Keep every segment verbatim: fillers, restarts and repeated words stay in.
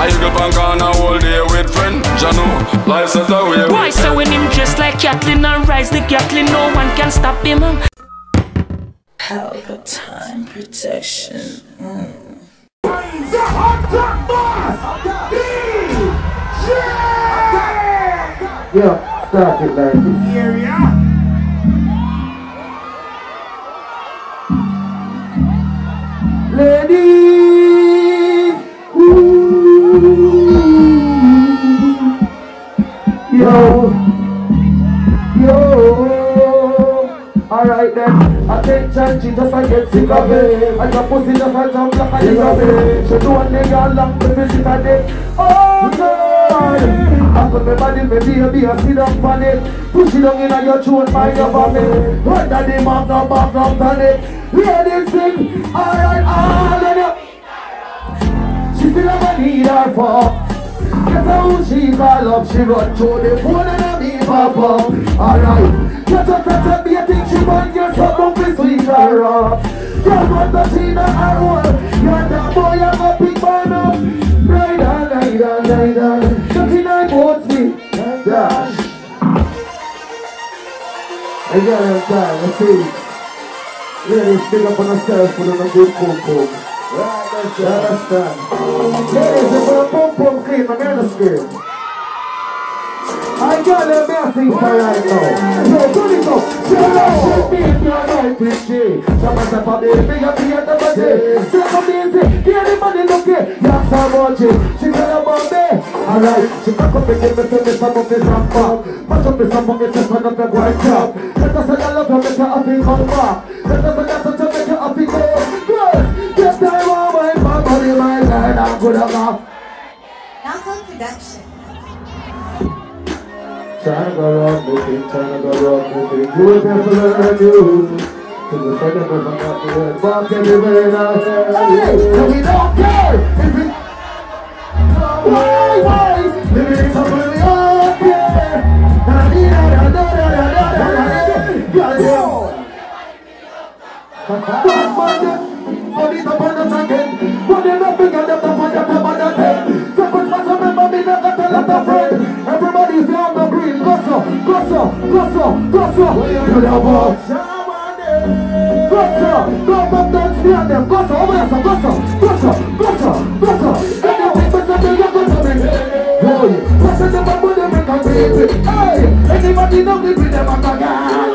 I go punk on a whole day with friend Jano, life set away. Boy, so when him just like Kathleen and rise the Kathleen, no one can stop him. Helga time protection. Mm. Yeah, start it like this. Here, yeah. Ladies, ooh. Yo, yo. Alright then, attention, she just a get sick of it. And your pussy just a jump like a lizard. She do one nigga long to visit a day. Oh God, I put my body, my baby, I sit up on it. Push it down in your throat, mind your vomit. Run down the mouth, no mouth, no turn it. Hear this thing, alright, all in it. She still have a need her for. Guess how she call up, she run through the phone and me pop up. Alright, you just have to be a thing, she want your something for sweet her up. You want to see the arrow, you're the boy, I'm a big man up. Rider, rider, rider, thirty-nine boats me, dash. I got it time, let's see. Ladies, big up on herself, put on a good pum pum. Right, that's it. Understand. Ladies, if you're a pum pum clean, I'm gonna scream. I got a message for right now. Yo, turn it up. Say hello. She me if you're right with she. Someone say for me, big up the other body. Say for me, say, get the money look it. Yes, I'm watching. She tell about me. Alright, she back up and give me to me some of this and back. Match up with some of it, just one of the white top. Let us say I love her, make her happy come back. Let us say that's to make her happy go. Girls, just time on my body, my God, I'm good enough. Knock-on production. Trying to go wrong with it, trying to go wrong with it. You will never learn you. To the second of I'm not the word. Fuck everywhere and I hear. Hey, so we don't care if it. Why, why? Living it up when we all care. Da da da da da da da da da da. Money up on the second. Money up again, up on the top of the head. Second class, remember me, not got a lot of friends. Everybody's on the green. Gosso, gosso, gosso, gosso. To the wall. Gosso, go back down, stand them. Gosso, over there, gosso, gosso, gosso, gosso. Anything but something you're going to make. Boy, what's the number for them make a baby? Hey, anybody know me with them at a guy?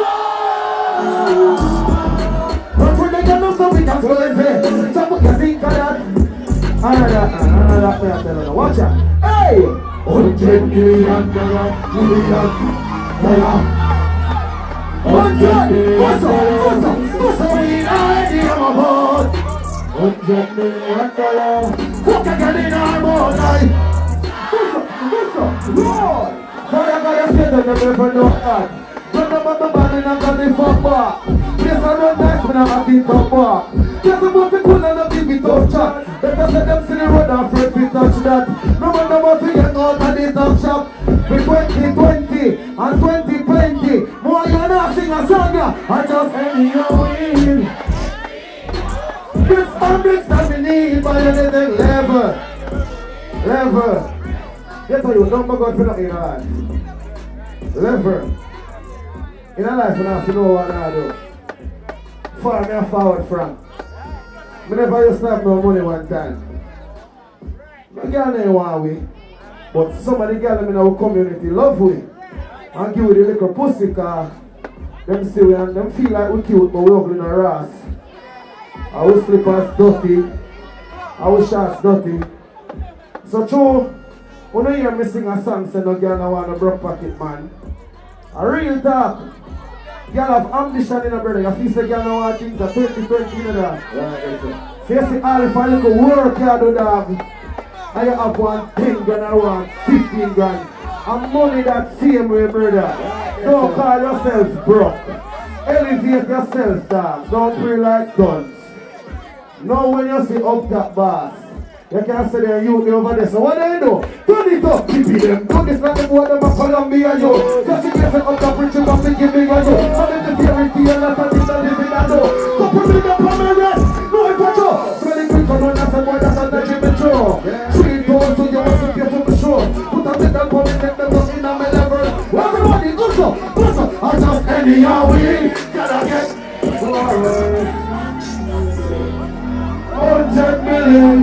But when they get up so we can swallow it. So what you think of that? Another, another, another, watch out. Hey! Hundred million dollar, million dollar. Hundred, what's up, what's up, what's up, we idea about. Hundred million dollar, fuck again in our mouth, like. What's up, what's up, Lord. Father God, I said that they never know that. Run up on the band and I'm gonna fuck back. Yes, I run nice when I'm at the top back. Just about to pull and I'll give it tough chat. Better set them to the road and afraid to touch that. No matter what we get out of the top shop. For twenty twenty and twenty twenty. More you not sing a song, I just any your win. This hundreds that we need by anything level. Level. That's how you number God for nothing in life. Level. In a life when I have to know what I do. Far me a forward from. I never used to have no money one time. My girl ain't want we. But some of the girls in our community love we. And give we the little pussy car. Them see we and them feel like we cute but we ugly in our ass. Our slippers dirty. Our shorts dirty. So true, when you hear me sing a song say no girl no want a broke pocket man. A real talk. Girl have ambition in a brother. You feel say girl no want things at twenty twenty in that. Right, so you see all if I look work you do dog. And you have one ten grand or one fifteen grand. And money that same way brother. Don't call yourself broke. Elevate yourself dog. Don't pray like guns. Now when you see up that boss, you can't say they're you over there. So what do you do? Turn it up, keep it them. Do this like the boy them a Columbia yo. Just in case I up the bridge, you got to give me a yo. I'm in the fairy tea and that's what it's a living at all. Couple me up on my rest. No, it's a joke. Smelling quick on one, that's a boy that's on the gym and show. Three toes to your money are we gotta get forward. Hundred million.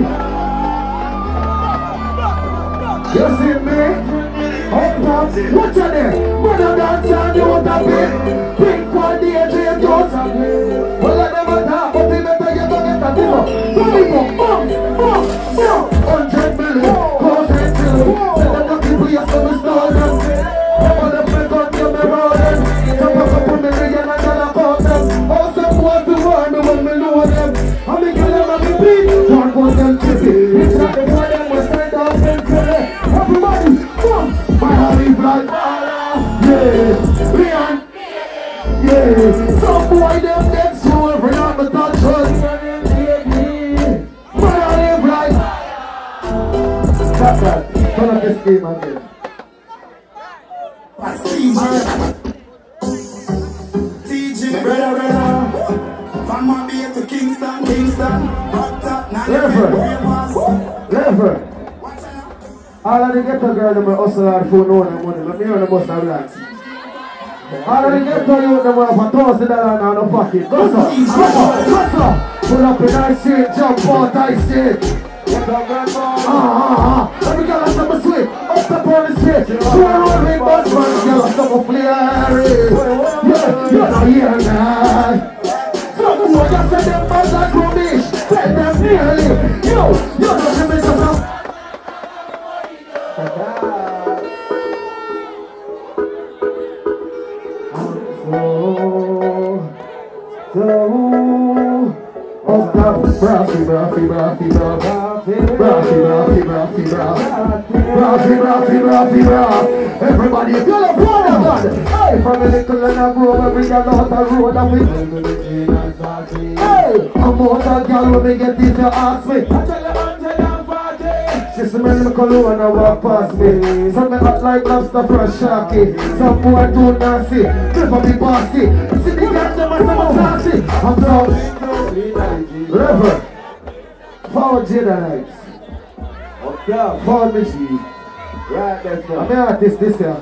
You see me? Up top, what's your name? Mother dance and you want a bit. Pink one day, J. Joseph. Well, I never talk, but they better get to get a dinner. Money go, bum, bum, bum. Hundred million, cause it's true. Send them the people, you saw me start them. Some of them make up to me rolling. Some of them million and dollar count them. All some want to warn me when me know them. And me kill them and me beat. One was them chippy. It's not the boy them was stand up and kill it. Everybody, come. My honey black, yeah, Leon, yeah. Some boy them get so every night me touch us. My honey black. Stop that. Turn up this game again. I see man. T J, brother, brother. From Mobile to Kingston, Kingston. Hot top, now Lever, Lever. All of the ghetto girls them hustle hard for no them money, but me on the bus and relax. All of the ghetto youth them have a thousand dollars now in the pocket. Go so, go so, go so. Pull up in ice shit, jump out ice shit. Ah, ah, ah. Let me get a summer sweet, up the police shit. Two rolling bus man, get a summer flare. Yeah, you're not here now. Some boy just said them bad like rubbish. Tell them nearly. Yo, you're not the middle of Brassy, brassy, brassy, brassy, brassy, brassy, brassy, brassy, brassy, brassy, brassy. Everybody, feel a brother, God. Hey, from a little and a grow, when we got out the road and we. Hey, I'm out a girl when we get this, you ask me. I tell you, she smell me cologne and I walk past me. Some me hot like lobster fresh sharky. Some boy too nasty, never be bossy. See me get them and some sassy. I'm so Reverend, follow Jedi Nights. Follow me, G. Right, that's right. I'm an artist this year.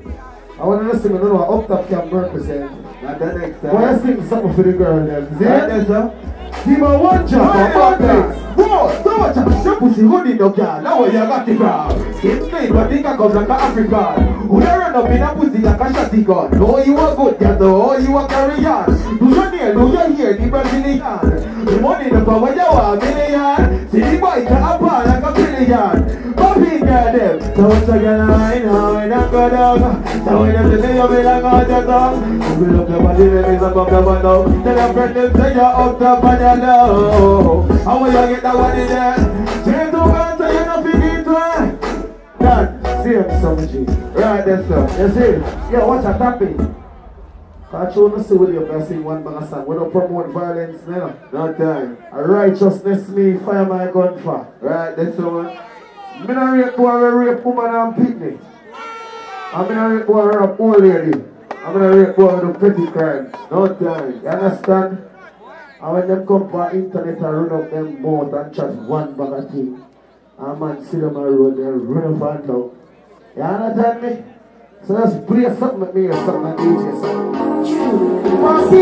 I want to listen to know what Up Top can represent. Not the next time. Why you sing something for the girl then? See? Right, that's right. Give me one job, right, one place. Bro, so much of your pussy good in the car. Now you got the crowd. Skin clean, but think I come like an African. Who you run up in a pussy like a shotty gun? No, you are good, girl, no, you are carry on. Do your nail, do your hair, the Brazilian. The money, the power, you are a million. See the boy, can up like a billion. Papi, girl, them. So what's a girl, I know, I don't go down. So when them say you be like a your tongue. You will up your body, then it's up your bottom. Tell your friend them say you're up top and you know. How will you get that one in there? Say to God, so you're not feeling to it. Dad, see him, some G. Right there, sir. You see? Yeah, watch a tapping. I show you see with your blessing one bang song. We don't promote violence, no. No time. A righteousness me fire my gun for. Right, that's the one. I'm not rape boy, I rape woman and picnic. I'm not rape boy, I rape old lady. I'm not rape boy with a petty crime. No time. You understand? And when them come for internet and run up them mouth and chat one bag of thing, and man see them on the road, they run up and down. You understand me? So just play something with me or something and D J something.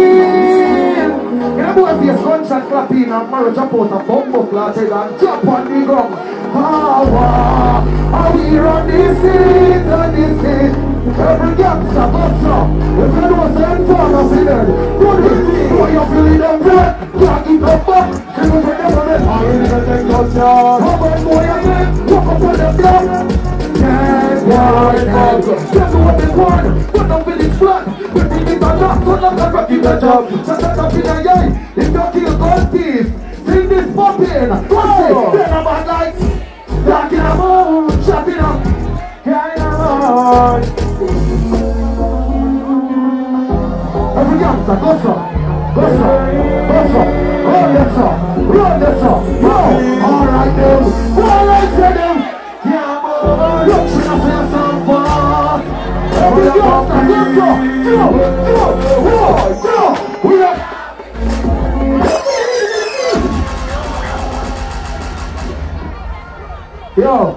Martin! You know if you gunshot clapping and marriage jump out a bumbo clatted and jump on the ground. How ah, how we run this street, run this street. Every gangster, buster, if you know same form of sinner, do this thing, why you feeling them dead? Can't keep up back, see what you never met. I really don't take no chance. How much more you say? Walk up on the block. Yes, boy, dog. That's what they want, but don't feel it flat. But they need a knock, so not a rocky the job. Shut up in the eye, if you kill gold thief, sing this poppin'. What's it? Then I'm a light. Dark in a moon, shut it up. Carry on. Every youngster, go so, go so, go so. Roll this up, roll this up, roll. Alright then, alright say them. Yeah, boy. Look, she not say some fast. Every youngster, go so, go, go, roll, go. We are. Yo.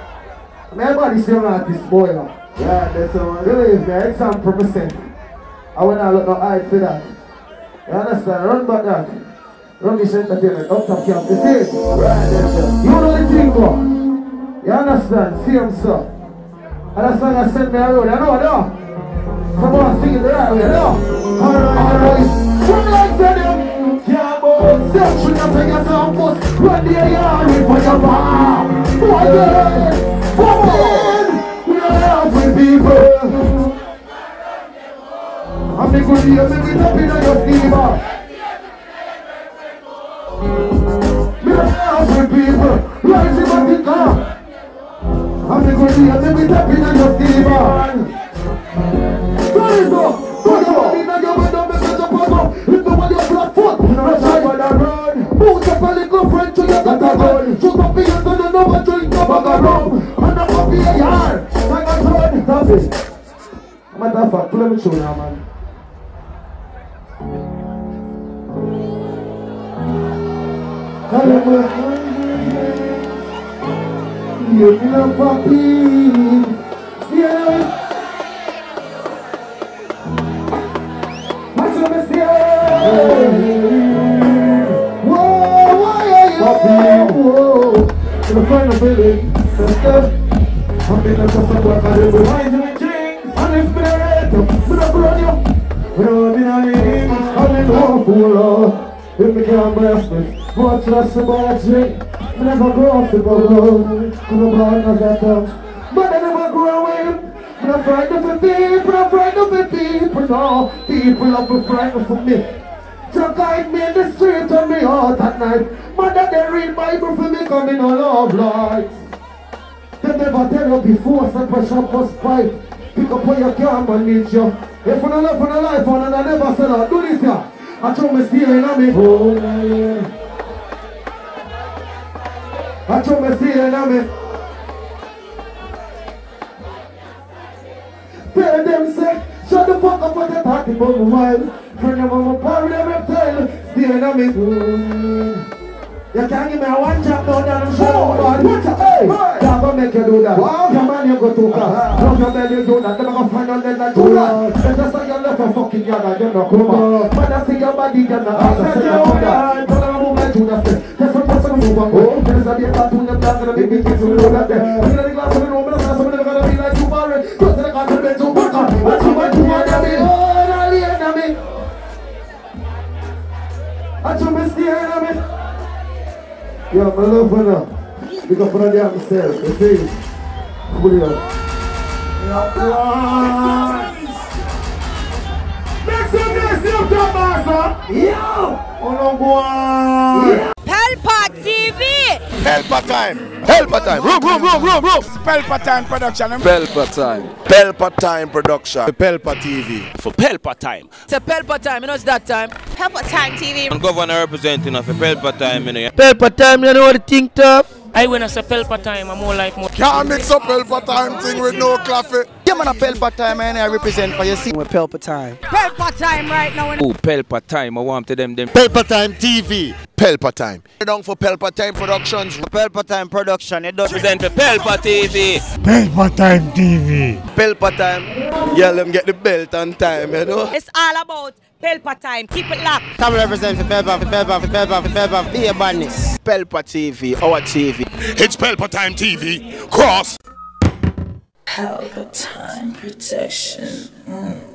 Everybody say that this boy. Yeah, that's the one. Believe me, example percent. I will not look no hide for that. You understand? Run back that. Run this entertainment. Up top camp. You see it? Right there, sir. You know the thing, bro. You understand? See him, sir. And that song I sent me a road. You know, no? Someone sing it the right way, you know? Alright, alright. One like that, them. Yeah, boy. Step through your fingers and post. Run the yard for your mom. Boy, yeah. Woman. We are helping people. I'm the good year, me with up in your fever. Me a helping people, rise in my car. I'm the good year, me with up in your fever. Sorry, go, go, go. Me na your window, me catch up on go. If the one your black foot, rush out on the road. Boot up a little friend to your got a gun. Shoot up in your son and over drink a bag of rum. And up up in your yard, like a road. That's it. I'm a tough fuck, pull up show now, man. You know, papi. Yeah. What's your mistake? Whoa, whoa, yeah, yeah. Whoa. To the final building. I'm in a tough work. I did the wine and the drinks. I'm in spirit. I'm in a brother. I'm in a name. I'm in a fool. If me can't bless me, much less about a drink. I never grow off the bubble. I'm a blind as I touch. But I never grow in. I'm not frightened for people, I'm frightened for people. No, people are frightened for me. To guide me in the street on me out at night. Mother, they read Bible for me coming all love lights. They never tell you before, some pressure must fight. Pick up where you can manage you. If you don't love for the life, I never said I'll do this here. I told me steering on me. Oh, yeah. I told me steering on me. Tell them say, shut the fuck up what you're talking about my wife. Friend of my party, them reptile. Steering on me. Oh. You can't give me a one job down there and show up. What's up? Hey! I'm gonna make you do that. Wow. Your man, you go to that. Love your belly, do that. They're gonna find out that do that. They just say you left a fucking yard and you're not come. Man, I see your body, you're not out. I say you're that. You're gonna move like Judas. There's some person who move on. Oh, there's a big cartoon, you're not gonna be big kids who know that there. I'm gonna glass of the room, and I'm gonna be like you, Barry. Go to the car to bed to back up. That's how much you want to be. Oh, now the end of me. That's how much the end of me. Yeah, my love for now. Because for the damn self, you see? Pull it up. Yeah, make some nice up top, master. Yeah. Oh, no, boy. Pelpa T V. Pelpa time. Pelpa time. Room, room, room, room, room. Pelpa time production. Pelpa time. Pelpa time production. Pelpa T V. For Pelpa time. It's a Pelpa time, you know it's that time. Pelpa Time T V. I'm governor representing of a Pelpa time, you know. Pelpa time, you know what you think tough? I when I say Pelpa time, I'm more like more. Can't mix up Pelpa time thing with no coffee. Yeah, man, a Pelpa time, man. I represent for you. See, we're Pelpa time. Pelpa Time right now. Oh, Pelpa time. I want to them them. Pelpa time T V. Pelpa time. Down for Pelpa time productions. Pelpa time production. It does Represent for Pelpa T V. Pelpa time T V. Pelpa time. Yeah, let them get the belt on time, you know. It's all about Pelpa Time. Keep it locked. Come represent for Pelpa, for Pelpa, for Pelpa, for Pelpa. Be a badness. Pelpa T V, our T V. It's Pelpa time T V. Cross. Pelpa Time protection. Mm.